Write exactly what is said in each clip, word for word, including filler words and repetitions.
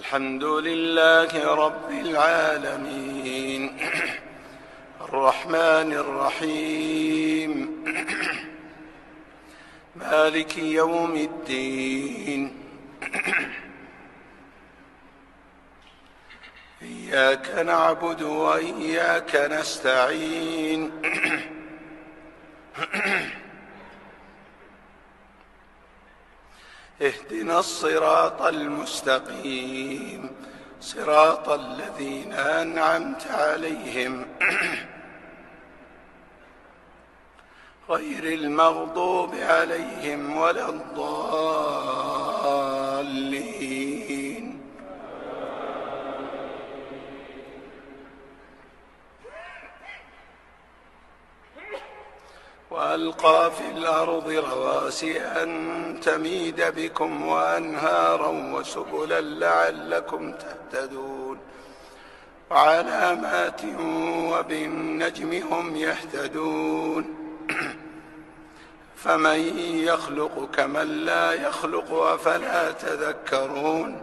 الحمد لله رب العالمين الرحمن الرحيم مالك يوم الدين إياك نعبد وإياك نستعين اهدنا الصراط المستقيم صراط الذين أنعمت عليهم غير المغضوب عليهم ولا الضالين. وألقى في الأرض رواسي أن تميد بكم وأنهارا وسبلا لعلكم تهتدون وعلامات وبالنجم هم يهتدون فمن يخلق كمن لا يخلق أفلا تذكرون.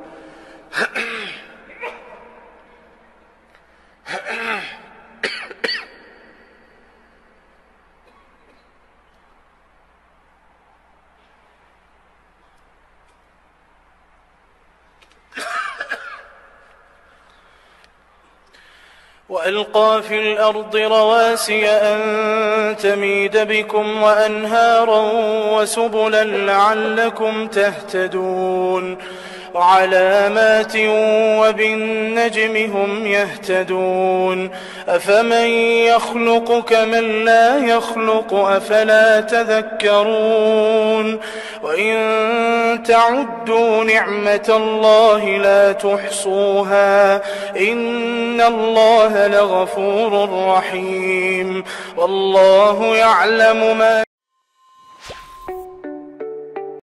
وألقى في الأرض رواسي أن تميد بكم وأنهارا وسبلا لعلكم تهتدون وعلامات وبالنجم هم يهتدون أفمن يخلق كمن لا يخلق أفلا تذكرون. وإن تعدوا نعمة الله لا تحصوها إن الله لغفور رحيم والله يعلم ما